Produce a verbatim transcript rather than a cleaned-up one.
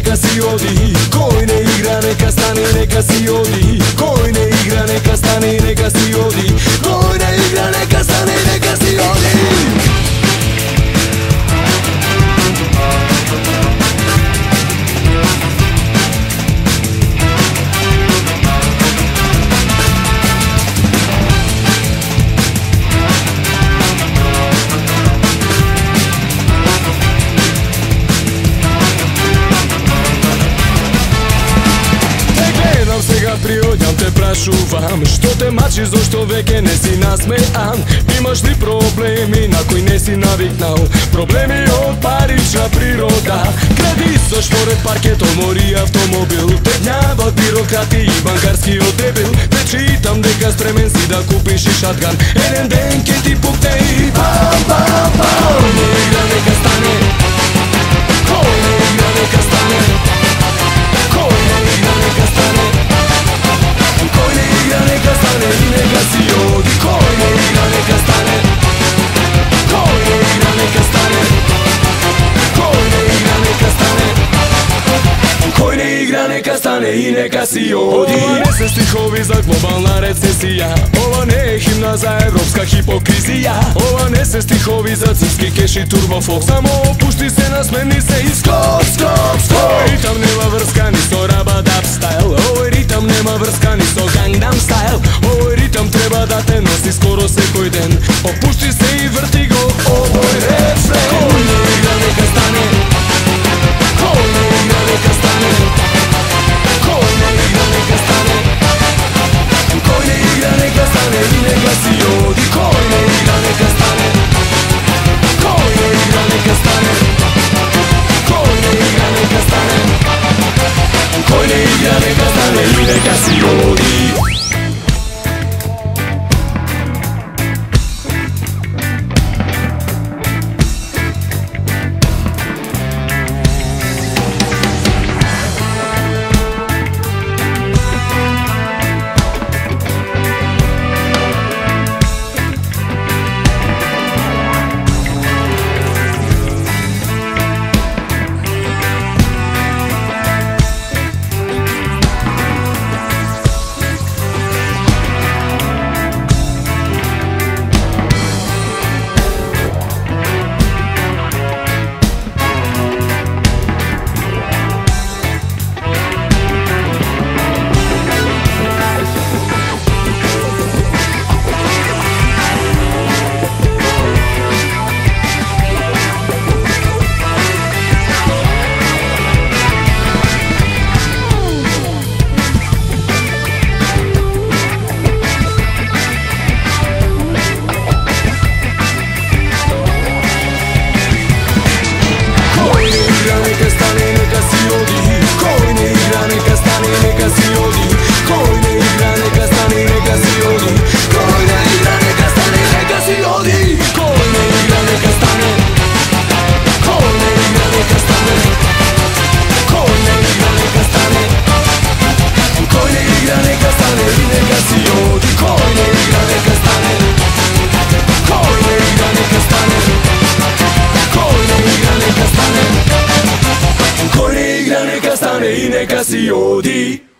neka si odi. Koji ne igra neka stane, neka si odi. Koji ne igra neka stane, neka si odi. Koji ne igra neka stane, neka si odi. Приоѓам те прашувам, што те мачи, зошто веќе не си насмеан? Имаш ли проблеми на кои не си навикнал? Проблеми од парична природа, кредит со шпоред, паркет, одмори, автомобил. Те гнјават бюрократи и банкарскиот дебил. Те читам дека спремен си да купиш и шатган. Еден ден ке ти пукне и пам, пам, пам. Не игра нека стане, кој не игра нека стане, кој не игра нека стане. Koji ne igra neka stane i neka si odi. Koji ne igra neka stane, koji ne igra neka stane, koji ne igra neka stane, koji ne igra neka stane i neka si odi. Ova ne se stihovi za globalna recesija, ova ne je himna za evropska hipokrizija. Ova ne se stihovi za crnski keš i turbofok. Samo opušti se, nasmeni se i skok, skok, skok. Ovaj ritam nema vrska ni so rabadab style. Ovaj ritam nema vrska ni so Gangnam style. Ovaj ritam treba da te nosi skoro sekoj den. Opušti se i vrti go ovoj refren. Koji ne igra neka stane, koji ne igra neka stane, koji ne igra neka stane, koji ne igra neka stane i neka si odi. Koji ne igra neka stane, koji ne igra neka stane, koji ne igra neka stane, koji ne igra neka stane i neka si odi. Neka si odi.